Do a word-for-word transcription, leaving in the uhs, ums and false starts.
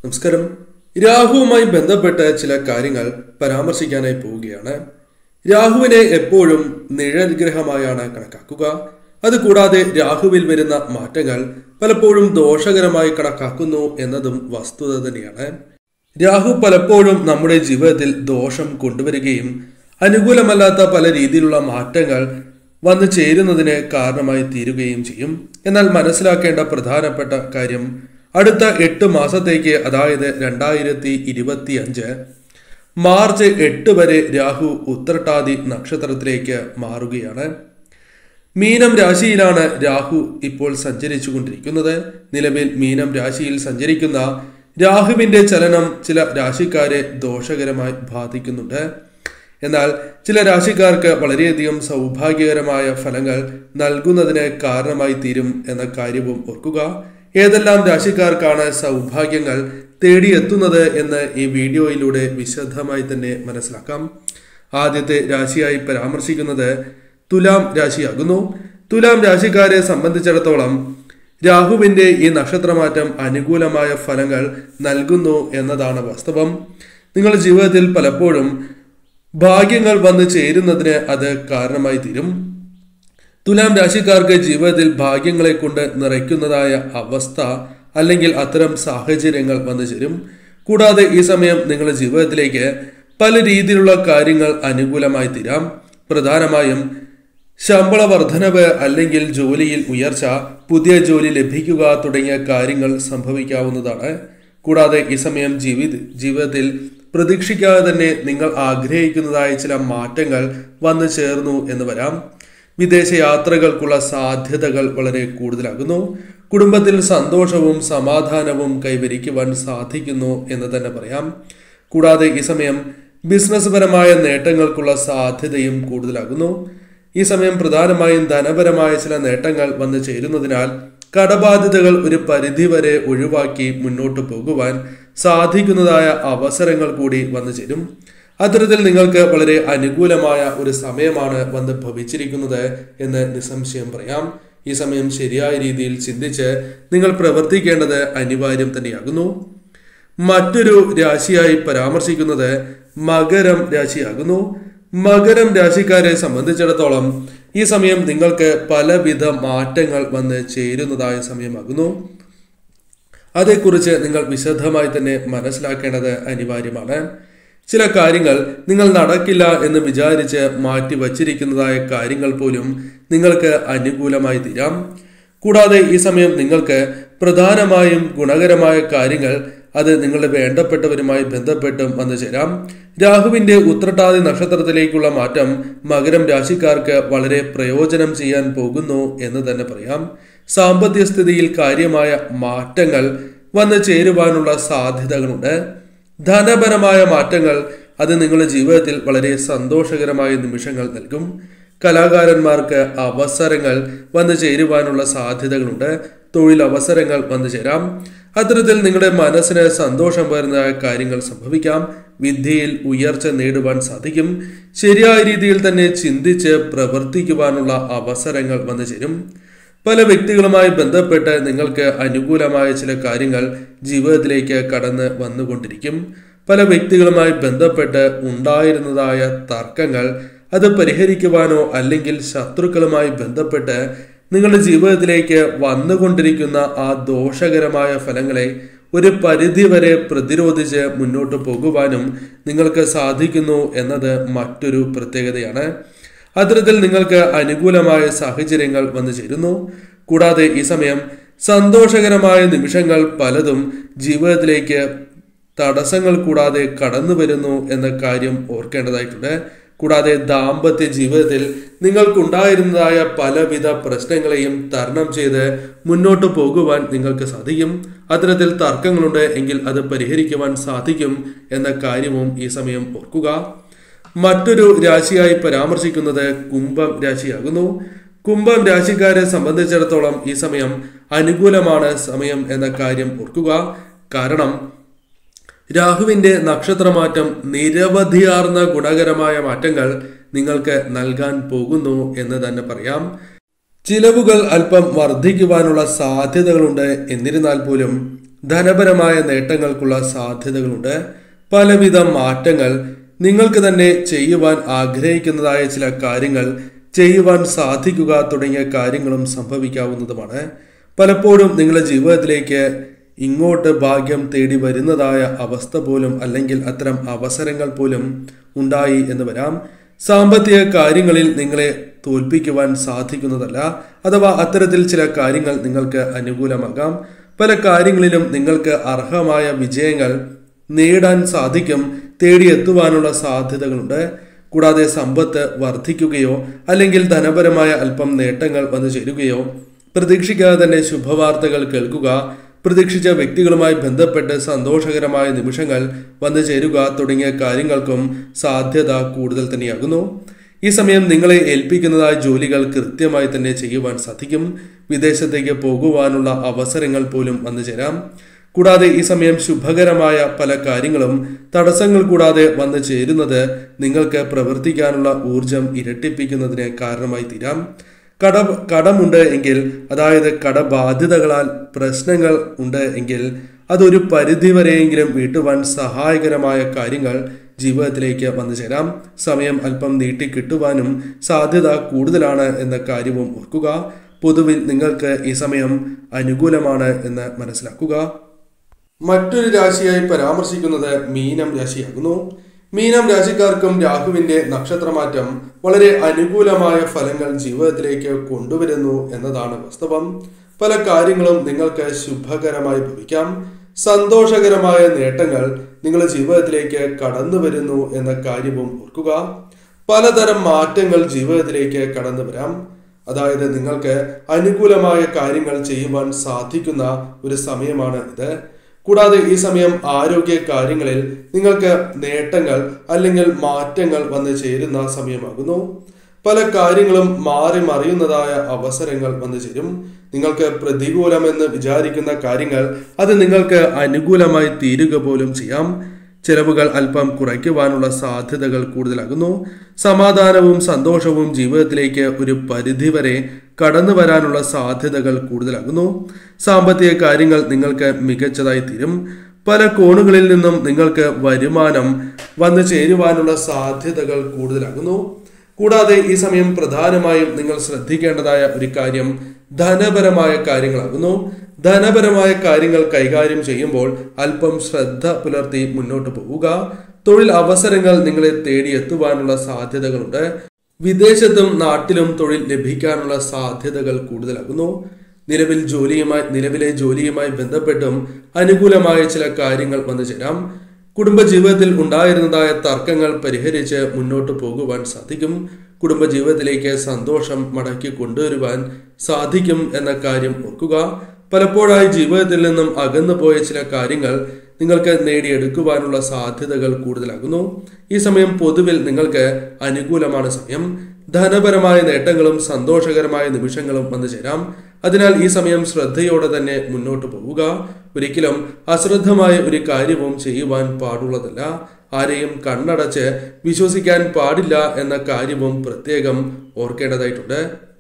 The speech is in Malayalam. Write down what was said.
നമസ്കാരം. രാഹുവുമായി ബന്ധപ്പെട്ട ചില കാര്യങ്ങൾ പരാമർശിക്കാനായി പോവുകയാണ്. രാഹുവിനെ എപ്പോഴും നിഴൽ ഗ്രഹമായാണ് കണക്കാക്കുക. അതുകൂടാതെ രാഹുവിൽ വരുന്ന മാറ്റങ്ങൾ പലപ്പോഴും ദോഷകരമായി കണക്കാക്കുന്നു എന്നതും വസ്തുത തന്നെയാണ്. രാഹു പലപ്പോഴും നമ്മുടെ ജീവിതത്തിൽ ദോഷം കൊണ്ടുവരികയും അനുകൂലമല്ലാത്ത പല രീതിയിലുള്ള മാറ്റങ്ങൾ വന്നു ചേരുന്നതിന് കാരണമായി തീരുകയും ചെയ്യും. എന്നാൽ മനസ്സിലാക്കേണ്ട പ്രധാനപ്പെട്ട കാര്യം, അടുത്ത എട്ട് മാസത്തേക്ക്, അതായത് രണ്ടായിരത്തി ഇരുപത്തി അഞ്ച് മാർച്ച് എട്ട് വരെ രാഹു ഉത്രട്ടാതി നക്ഷത്രത്തിലേക്ക് മാറുകയാണ്. മീനം രാശിയിലാണ് രാഹു ഇപ്പോൾ സഞ്ചരിച്ചു കൊണ്ടിരിക്കുന്നത്. നിലവിൽ മീനം രാശിയിൽ സഞ്ചരിക്കുന്ന രാഹുവിന്റെ ചലനം ചില രാശിക്കാരെ ദോഷകരമായി ബാധിക്കുന്നുണ്ട്. എന്നാൽ ചില രാശിക്കാർക്ക് വളരെയധികം സൗഭാഗ്യകരമായ ഫലങ്ങൾ നൽകുന്നതിന് കാരണമായി തീരും എന്ന കാര്യവും ഓർക്കുക. ഏതെല്ലാം രാശിക്കാർക്കാണ് സൗഭാഗ്യങ്ങൾ തേടിയെത്തുന്നത് എന്ന് ഈ വീഡിയോയിലൂടെ വിശദമായി തന്നെ മനസ്സിലാക്കാം. ആദ്യത്തെ രാശിയായി പരാമർശിക്കുന്നത് തുലാം രാശിയാകുന്നു. തുലാം രാശിക്കാരെ സംബന്ധിച്ചിടത്തോളം രാഹുവിന്റെ ഈ നക്ഷത്രമാറ്റം അനുകൂലമായ ഫലങ്ങൾ നൽകുന്നു എന്നതാണ് വാസ്തവം. നിങ്ങളുടെ ജീവിതത്തിൽ പലപ്പോഴും ഭാഗ്യങ്ങൾ വന്നു ചേരുന്നതിന് അത് കാരണമായി തീരും. തുലാം രാശിക്കാർക്ക് ജീവിതത്തിൽ ഭാഗ്യങ്ങളെ കൊണ്ട് നിറയ്ക്കുന്നതായ അവസ്ഥ അല്ലെങ്കിൽ അത്തരം സാഹചര്യങ്ങൾ വന്നു ചേരും. കൂടാതെ ഈ സമയം നിങ്ങളുടെ ജീവിതത്തിലേക്ക് പല രീതിയിലുള്ള കാര്യങ്ങൾ അനുകൂലമായി തീരാം. പ്രധാനമായും ശമ്പള വർധനവ് അല്ലെങ്കിൽ ജോലിയിൽ ഉയർച്ച, പുതിയ ജോലി ലഭിക്കുക തുടങ്ങിയ കാര്യങ്ങൾ സംഭവിക്കാവുന്നതാണ്. കൂടാതെ ഈ സമയം ജീവിത ജീവിതത്തിൽ പ്രതീക്ഷിക്കാതെ തന്നെ നിങ്ങൾ ആഗ്രഹിക്കുന്നതായ ചില മാറ്റങ്ങൾ വന്നു ചേർന്നു എന്ന് വരാം. വിദേശ യാത്രകൾക്കുള്ള സാധ്യതകൾ വളരെ കൂടുതലാകുന്നു. കുടുംബത്തിൽ സന്തോഷവും സമാധാനവും കൈവരിക്കുവാൻ സാധിക്കുന്നു എന്ന് തന്നെ പറയാം. കൂടാതെ ഈ സമയം ബിസിനസ് പരമായ നേട്ടങ്ങൾക്കുള്ള സാധ്യതയും കൂടുതലാകുന്നു. ഈ സമയം പ്രധാനമായും ധനപരമായ ചില നേട്ടങ്ങൾ വന്നു ചേരുന്നതിനാൽ കടബാധ്യതകൾ ഒരു പരിധിവരെ ഒഴിവാക്കി മുന്നോട്ട് പോകുവാൻ സാധിക്കുന്നതായ അവസരങ്ങൾ കൂടി വന്നു ചേരും. അത്തരത്തിൽ നിങ്ങൾക്ക് വളരെ അനുകൂലമായ ഒരു സമയമാണ് വന്ന് ഭവിച്ചിരിക്കുന്നത് എന്ന് നിസ്സംശയം പറയാം. ഈ സമയം ശരിയായ രീതിയിൽ ചിന്തിച്ച് നിങ്ങൾ പ്രവർത്തിക്കേണ്ടത് അനിവാര്യം തന്നെയാകുന്നു. മറ്റൊരു രാശിയായി പരാമർശിക്കുന്നത് മകരം രാശിയാകുന്നു. മകരം രാശിക്കാരെ സംബന്ധിച്ചിടത്തോളം ഈ സമയം നിങ്ങൾക്ക് പലവിധ മാറ്റങ്ങൾ വന്ന് ചേരുന്നതായ സമയമാകുന്നു. അതേക്കുറിച്ച് നിങ്ങൾ വിശദമായി തന്നെ മനസ്സിലാക്കേണ്ടത് അനിവാര്യമാണ്. ചില കാര്യങ്ങൾ നിങ്ങൾ നടക്കില്ല എന്ന് വിചാരിച്ച് മാറ്റി വച്ചിരിക്കുന്നതായ കാര്യങ്ങൾ പോലും നിങ്ങൾക്ക് അനുകൂലമായി തീരാം. കൂടാതെ ഈ സമയം നിങ്ങൾക്ക് പ്രധാനമായും ഗുണകരമായ കാര്യങ്ങൾ അത് നിങ്ങളുടെ വേണ്ടപ്പെട്ടവരുമായി ബന്ധപ്പെട്ടും വന്നു ചേരാം. രാഹുവിന്റെ ഉത്രട്ടാതി നക്ഷത്രത്തിലേക്കുള്ള മാറ്റം മകരം രാശിക്കാർക്ക് വളരെ പ്രയോജനം ചെയ്യാൻ പോകുന്നു എന്ന് തന്നെ പറയാം. സാമ്പത്തിക സ്ഥിതിയിൽ കാര്യമായ മാറ്റങ്ങൾ വന്നു ചേരുവാനുള്ള സാധ്യതകളുണ്ട്. ധനപരമായ മാറ്റങ്ങൾ അത് നിങ്ങളുടെ ജീവിതത്തിൽ വളരെ സന്തോഷകരമായ നിമിഷങ്ങൾ നൽകും. കലാകാരന്മാർക്ക് അവസരങ്ങൾ വന്നു ചേരുവാനുള്ള സാധ്യതകളുണ്ട്. തൊഴിൽ അവസരങ്ങൾ വന്നു ചേരാം. അത്തരത്തിൽ നിങ്ങളുടെ മനസ്സിന് സന്തോഷം വരുന്ന കാര്യങ്ങൾ സംഭവിക്കാം. വിദ്യയിൽ ഉയർച്ച നേടുവാൻ സാധിക്കും. ശരിയായ രീതിയിൽ തന്നെ ചിന്തിച്ച് പ്രവർത്തിക്കുവാനുള്ള അവസരങ്ങൾ വന്നു ചേരും. പല വ്യക്തികളുമായി ബന്ധപ്പെട്ട് നിങ്ങൾക്ക് അനുകൂലമായ ചില കാര്യങ്ങൾ ജീവിതത്തിലേക്ക് കടന്ന് വന്നുകൊണ്ടിരിക്കും. പല വ്യക്തികളുമായി ബന്ധപ്പെട്ട് ഉണ്ടായിരുന്നതായ തർക്കങ്ങൾ അത് പരിഹരിക്കുവാനോ അല്ലെങ്കിൽ ശത്രുക്കളുമായി ബന്ധപ്പെട്ട് നിങ്ങളുടെ ജീവിതത്തിലേക്ക് വന്നുകൊണ്ടിരിക്കുന്ന ആ ദോഷകരമായ ഫലങ്ങളെ ഒരു പരിധിവരെ പ്രതിരോധിച്ച് മുന്നോട്ട് പോകുവാനും നിങ്ങൾക്ക് സാധിക്കുന്നു എന്നത് മറ്റൊരു പ്രത്യേകതയാണ്. അത്തരത്തിൽ നിങ്ങൾക്ക് അനുകൂലമായ സാഹചര്യങ്ങൾ വന്നു ചേരുന്നു. കൂടാതെ ഈ സമയം സന്തോഷകരമായ നിമിഷങ്ങൾ പലതും ജീവിതത്തിലേക്ക് തടസ്സങ്ങൾ കൂടാതെ കടന്നു വരുന്നു എന്ന കാര്യം ഓർക്കേണ്ടതായിട്ടുണ്ട്. കൂടാതെ ദാമ്പത്യ ജീവിതത്തിൽ നിങ്ങൾക്കുണ്ടായിരുന്നതായ പലവിധ പ്രശ്നങ്ങളെയും തരണം ചെയ്ത് മുന്നോട്ട് പോകുവാൻ നിങ്ങൾക്ക് സാധിക്കും. അത്തരത്തിൽ തർക്കങ്ങളുണ്ട് എങ്കിൽ അത് പരിഹരിക്കുവാൻ സാധിക്കും എന്ന കാര്യവും ഈ സമയം ഓർക്കുക. മറ്റൊരു രാശിയായി പരാമർശിക്കുന്നത് കുംഭം രാശിയാകുന്നു. കുംഭം രാശിക്കാരെ സംബന്ധിച്ചിടത്തോളം ഈ സമയം അനുകൂലമാണ് സമയം എന്ന കാര്യം ഓർക്കുക. കാരണം രാഹുവിന്റെ നക്ഷത്രമാറ്റം നിരവധിയാർന്ന ഗുണകരമായ മാറ്റങ്ങൾ നിങ്ങൾക്ക് നൽകാൻ പോകുന്നു എന്ന് തന്നെ പറയാം. ചിലവുകൾ അല്പം വർദ്ധിക്കുവാനുള്ള സാധ്യതകളുണ്ട്. എന്നിരുന്നാൽ പോലും ധനപരമായ നേട്ടങ്ങൾക്കുള്ള സാധ്യതകളുണ്ട്. പലവിധ മാറ്റങ്ങൾ, നിങ്ങൾക്ക് തന്നെ ചെയ്യുവാൻ ആഗ്രഹിക്കുന്നതായ ചില കാര്യങ്ങൾ ചെയ്യുവാൻ സാധിക്കുക തുടങ്ങിയ കാര്യങ്ങളും സംഭവിക്കാവുന്നതുമാണ്. പലപ്പോഴും നിങ്ങളുടെ ജീവിതത്തിലേക്ക് ഇങ്ങോട്ട് ഭാഗ്യം തേടി വരുന്നതായ അവസ്ഥ പോലും അല്ലെങ്കിൽ അത്തരം അവസരങ്ങൾ പോലും ഉണ്ടായി എന്ന് വരാം. സാമ്പത്തിക കാര്യങ്ങളിൽ നിങ്ങളെ തോൽപ്പിക്കുവാൻ സാധിക്കുന്നതല്ല, അഥവാ അത്തരത്തിൽ ചില കാര്യങ്ങൾ നിങ്ങൾക്ക് അനുകൂലമാകാം. പല കാര്യങ്ങളിലും നിങ്ങൾക്ക് അർഹമായ വിജയങ്ങൾ നേടാൻ സാധിക്കും, തേടിയെത്തുവാനുള്ള സാധ്യതകളുണ്ട്. കൂടാതെ സമ്പത്ത് വർദ്ധിക്കുകയോ അല്ലെങ്കിൽ ധനപരമായ അല്പം നേട്ടങ്ങൾ വന്നു ചേരുകയോ, പ്രതീക്ഷിക്കാതെ തന്നെ ശുഭവാർത്തകൾ കേൾക്കുക, പ്രതീക്ഷിച്ച വ്യക്തികളുമായി ബന്ധപ്പെട്ട് സന്തോഷകരമായ നിമിഷങ്ങൾ വന്നു ചേരുക തുടങ്ങിയ കാര്യങ്ങൾക്കും സാധ്യത കൂടുതൽ തന്നെയാകുന്നു. ഈ സമയം നിങ്ങളെ ഏൽപ്പിക്കുന്നതായ ജോലികൾ കൃത്യമായി തന്നെ ചെയ്യുവാൻ സാധിക്കും. വിദേശത്തേക്ക് പോകുവാനുള്ള അവസരങ്ങൾ പോലും വന്നു ചേരാം. കൂടാതെ ഈ സമയം ശുഭകരമായ പല കാര്യങ്ങളും തടസ്സങ്ങൾ കൂടാതെ വന്നു ചേരുന്നത് നിങ്ങൾക്ക് പ്രവർത്തിക്കാനുള്ള ഊർജം ഇരട്ടിപ്പിക്കുന്നതിന് കാരണമായി തീരാം. കട കടമുണ്ട് എങ്കിൽ, അതായത് കടബാധ്യതകളാൽ പ്രശ്നങ്ങൾ ഉണ്ട് എങ്കിൽ അതൊരു പരിധിവരെയെങ്കിലും വീട്ടുവാൻ സഹായകരമായ കാര്യങ്ങൾ ജീവിതത്തിലേക്ക് വന്നു ചേരാം. സമയം അല്പം നീട്ടി കിട്ടുവാനും സാധ്യത കൂടുതലാണ് എന്ന കാര്യവും ഓർക്കുക. പൊതുവിൽ നിങ്ങൾക്ക് ഈ സമയം അനുകൂലമാണ് എന്ന് മനസ്സിലാക്കുക. മറ്റൊരു രാശിയായി പരാമർശിക്കുന്നത് മീനം രാശിയാകുന്നു. മീനം രാശിക്കാർക്കും രാഹുവിന്റെ നക്ഷത്രമാറ്റം വളരെ അനുകൂലമായ ഫലങ്ങൾ ജീവിതത്തിലേക്ക് കൊണ്ടുവരുന്നു എന്നതാണ് വാസ്തവം. പല കാര്യങ്ങളും നിങ്ങൾക്ക് ശുഭകരമായി ഭവിക്കാം. സന്തോഷകരമായ നേട്ടങ്ങൾ നിങ്ങളുടെ ജീവിതത്തിലേക്ക് കടന്നു വരുന്നു എന്ന കാര്യവും ഓർക്കുക. പലതരം മാറ്റങ്ങൾ ജീവിതത്തിലേക്ക് കടന്നു വരാം. അതായത് നിങ്ങൾക്ക് അനുകൂലമായ കാര്യങ്ങൾ ചെയ്യുവാൻ സാധിക്കുന്ന ഒരു സമയമാണ് ഇത്. കൂടാതെ ഈ സമയം ആരോഗ്യ കാര്യങ്ങളിൽ നിങ്ങൾക്ക് നേട്ടങ്ങൾ അല്ലെങ്കിൽ മാറ്റങ്ങൾ വന്നു ചേരുന്ന സമയമാകുന്നു. പല കാര്യങ്ങളും മാറി മറിയുന്നതായ അവസരങ്ങൾ വന്നു ചേരും. നിങ്ങൾക്ക് പ്രതികൂലമെന്ന് വിചാരിക്കുന്ന കാര്യങ്ങൾ അത് നിങ്ങൾക്ക് അനുകൂലമായി തീരുക പോലും ചെയ്യാം. ചെലവുകൾ അല്പം കുറയ്ക്കുവാനുള്ള സാധ്യതകൾ കൂടുതലാകുന്നു. സമാധാനവും സന്തോഷവും ജീവിതത്തിലേക്ക് ഒരു പരിധിവരെ കടന്നു വരാനുള്ള സാധ്യതകൾ കൂടുതലാകുന്നു. സാമ്പത്തിക കാര്യങ്ങൾ നിങ്ങൾക്ക് മികച്ചതായി തീരും. പല കോണുകളിൽ നിന്നും നിങ്ങൾക്ക് വരുമാനം വന്നു ചേരുവാനുള്ള സാധ്യതകൾ കൂടുതലാകുന്നു. കൂടാതെ ഈ സമയം പ്രധാനമായും നിങ്ങൾ ശ്രദ്ധിക്കേണ്ടതായ ഒരു കാര്യം ധനപരമായ കാര്യങ്ങളാകുന്നു. ധനപരമായ കാര്യങ്ങൾ കൈകാര്യം ചെയ്യുമ്പോൾ അല്പം ശ്രദ്ധ പുലർത്തി മുന്നോട്ട് പോവുക. തൊഴിൽ അവസരങ്ങൾ നിങ്ങളെ തേടിയെത്തുവാനുള്ള സാധ്യതകളുണ്ട്. വിദേശത്തും നാട്ടിലും തൊഴിൽ ലഭിക്കാനുള്ള സാധ്യതകൾ കൂടുതലാകുന്നു. നിലവിൽ ജോലിയുമായി നിലവിലെ ജോലിയുമായി ബന്ധപ്പെട്ടും അനുകൂലമായ ചില കാര്യങ്ങൾ വന്നു ചേരാം. കുടുംബജീവിതത്തിൽ ഉണ്ടായിരുന്നതായ തർക്കങ്ങൾ പരിഹരിച്ച് മുന്നോട്ട് പോകുവാൻ സാധിക്കും. കുടുംബജീവിതത്തിലേക്ക് സന്തോഷം മടക്കി കൊണ്ടുവരുവാൻ സാധിക്കും എന്ന കാര്യം ഓർക്കുക. പലപ്പോഴായി ജീവിതത്തിൽ നിന്നും അകന്നു പോയ ചില കാര്യങ്ങൾ നിങ്ങൾക്ക് നേടിയെടുക്കുവാനുള്ള സാധ്യതകൾ കൂടുതലാകുന്നു. ഈ സമയം പൊതുവിൽ നിങ്ങൾക്ക് അനുകൂലമാണ് സമയം. ധനപരമായ നേട്ടങ്ങളും സന്തോഷകരമായ നിമിഷങ്ങളും വന്നു ചേരാം. അതിനാൽ ഈ സമയം ശ്രദ്ധയോടെ തന്നെ മുന്നോട്ട് പോവുക. ഒരിക്കലും അശ്രദ്ധമായ ഒരു കാര്യവും ചെയ്യുവാൻ പാടുള്ളതല്ല. ആരെയും കണ്ണടച്ച് വിശ്വസിക്കാൻ പാടില്ല എന്ന കാര്യവും പ്രത്യേകം ഓർക്കേണ്ടതായിട്ടുണ്ട്.